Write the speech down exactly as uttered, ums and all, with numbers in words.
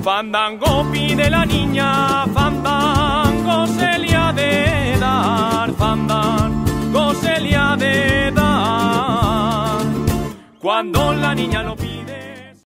Fandango pide la niña, fandango se le ha de dar, fandango se le ha de dar. Cuando la niña lo pide.